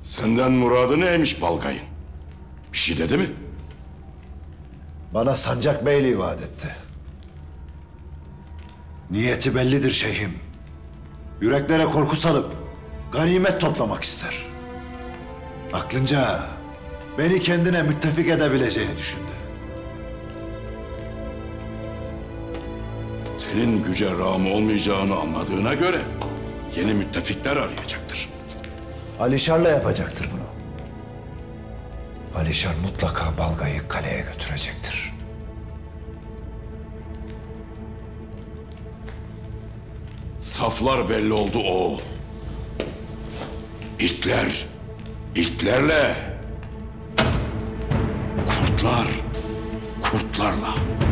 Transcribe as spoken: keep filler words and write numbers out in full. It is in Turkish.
Senden muradı neymiş Balgay'ın? Bir şey dedi mi? Bana sancak beyliği vaat etti. Niyeti bellidir şeyhim. Yüreklere korku salıp ganimet toplamak ister. Aklınca beni kendine müttefik edebileceğini düşündü. Senin güce rağm olmayacağını anladığına göre yeni müttefikler arayacaktır. Alişar'la yapacaktır bunu. Alişar mutlaka Balgay'ı kaleye götürecektir. Saflar belli oldu oğul. İtler, itlerle. Kurtlar, kurtlarla.